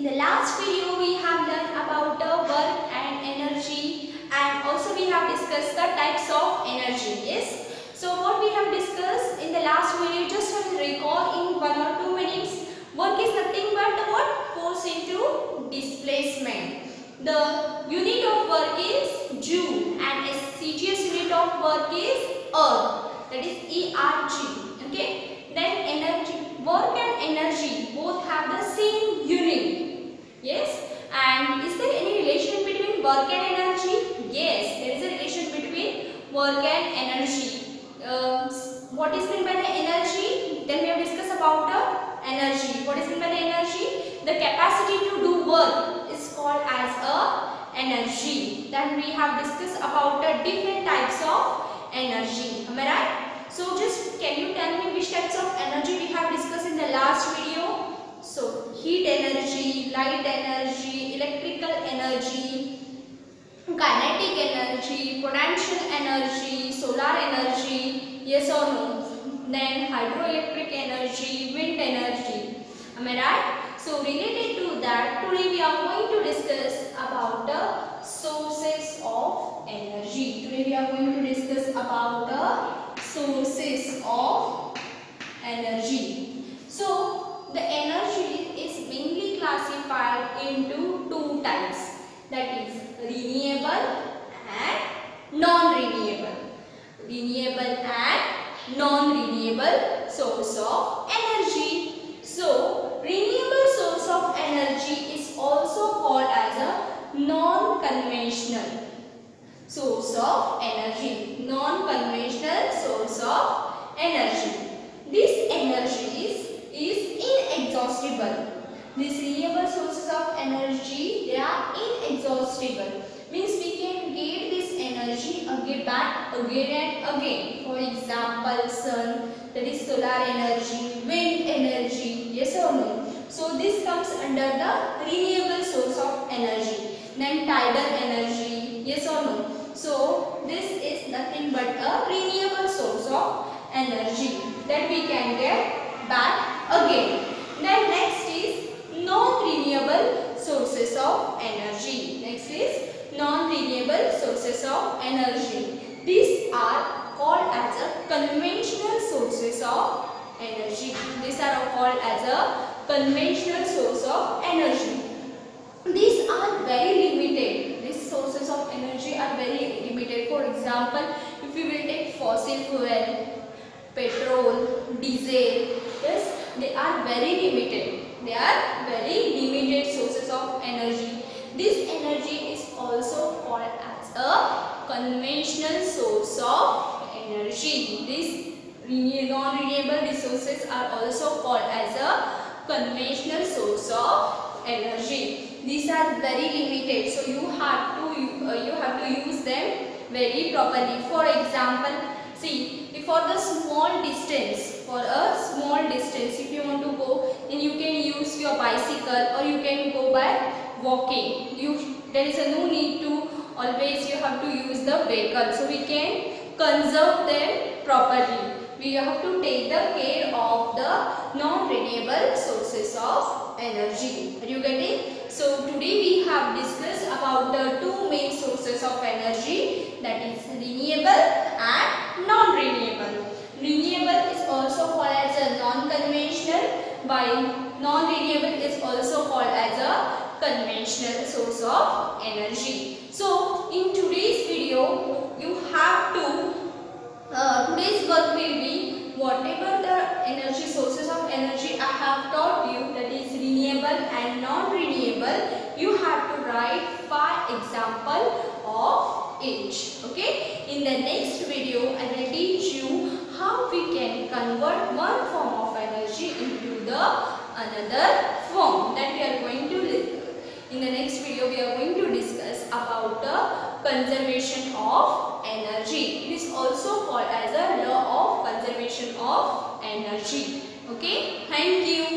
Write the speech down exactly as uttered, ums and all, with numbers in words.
In the last video we have learned about the work and energy, and also we have discussed the types of energy. Yes. So what we have discussed in the last video, just I will recall in one or two minutes. Work is nothing but what? Force into displacement. The unit of work is joule and S G S unit of work is erg, that is E R G. Okay. Then energy, work and energy both have the same unit. Yes. And is there any relation between work and energy? Yes, there is a relation between work and energy. Uh, what is meant by the energy? Then we have discussed about the energy. What is meant by the energy? The capacity to do work is called as a energy. Then we have discussed about the different types of energy. Am I right? So just can you tell me which types of energy we have discussed in the last video? So heat energy, light energy, electrical energy, kinetic energy, potential energy, solar energy, yes or no? Then hydroelectric energy, wind energy. Am I right? So related to that, today we are going to discuss about the sources of energy. Today we are going to discuss about the sources of energy. So the energy is mainly classified into two types, that is renewable and non-renewable. Renewable and non-renewable source of energy. So renewable source of energy is also called as a non-conventional source of energy. Non-conventional source of energy. This energy is, is inexhaustible. These renewable sources of energy, they are inexhaustible. Means we can get this energy again back again and again. For example, sun, that is solar energy, wind energy, yes or no? So this comes under the renewable source of energy. Then tidal energy, yes or no? So this is nothing but a renewable source of energy that we can get back again. Then next is non-renewable sources of energy. Next is non-renewable sources of energy. These are called as a conventional sources of energy. These are called as a conventional source of energy. These are very limited. These sources of energy are very limited. For example, if you will take fossil fuel, petrol, diesel, yes, they are very limited. They are very limited sources of energy. This energy is also called as a conventional source of energy. These non-renewable resources are also called as a conventional source of energy. These are very limited, so you have to uh, you have to use them very properly. For example, see, if for the small distance, for a small distance, if you want to go, then you can use your bicycle or you can go by walking. You there is a no need to always you have to use the vehicle, so we can conserve them properly. We have to take the care of the non-renewable sources of energy. Are you getting? So today we have discussed about the two main sources of energy, that is renewable and non-renewable. Renewable is also called as a non-conventional, while non-renewable is also called as a conventional source of energy. So in today's video, you have to Uh, today's work will be whatever the energy sources of energy I have taught you, that is renewable and non-renewable, you have to write five example of each. Okay. In the next video, I will teach you how we can convert one form of energy into the another form that we are going to learn. In the next video, we are going to discuss about the conservation of energy. It is also called as a law of conservation of energy. Okay, thank you.